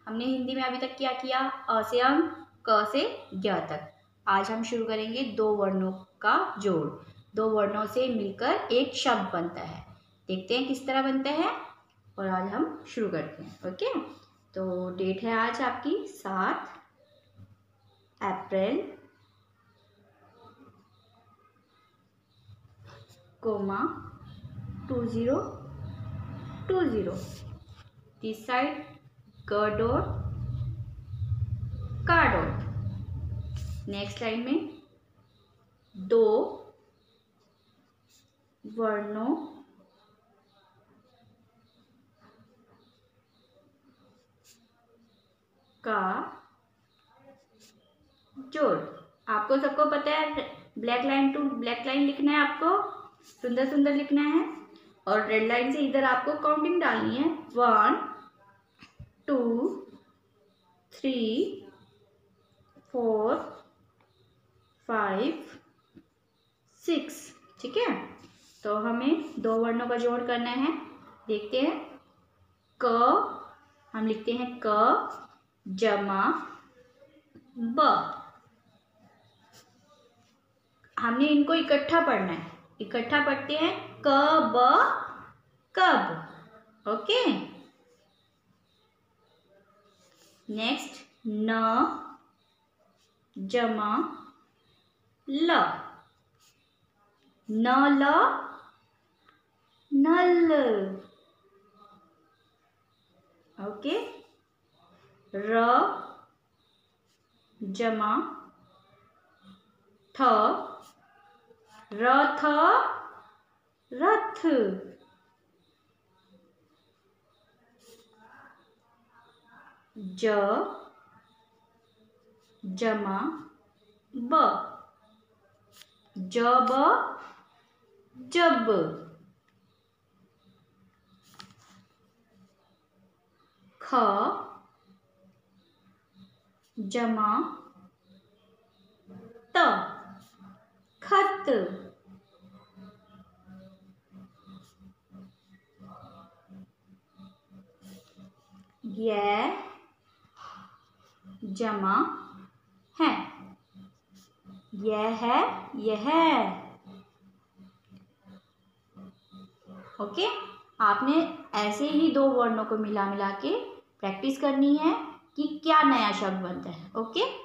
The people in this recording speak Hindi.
हमने हिंदी में अभी तक क्या किया? अ से अंग, क से ज्ञ तक। आज हम शुरू करेंगे दो वर्णों का जोड़। दो वर्णों से मिलकर एक शब्द बनता है। देखते हैं किस तरह बनता है और आज हम शुरू करते हैं। ओके, तो डेट है आज आपकी 7 अप्रैल, कोमा 2020। दिस साइड ग डॉट का डॉट। नेक्स्ट लाइन में दो वर्णों का जोड़। आपको सबको पता है black line to black line लिखना है, आपको सुंदर सुंदर लिखना है और रेड लाइन से इधर आपको काउंटिंग डालनी है। 1 2 3 4 5 6। ठीक है, तो हमें दो वर्णों का जोड़ करना है। देखते हैं, क हम लिखते हैं क जमा ब। हमने इनको इकट्ठा पढ़ना है, इकट्ठा पढ़ते हैं क ब कब। ओके, नेक्स्ट न जमा ल, न ल नल। ओके, र जमा थ, रथ रथ। ज जमा ब, जब जब। ख जमा त, खत। य जमा है, यह है यह। ओके, आपने ऐसे ही दो वर्णों को मिला मिला के प्रैक्टिस करनी है कि क्या नया शब्द बनता है। ओके।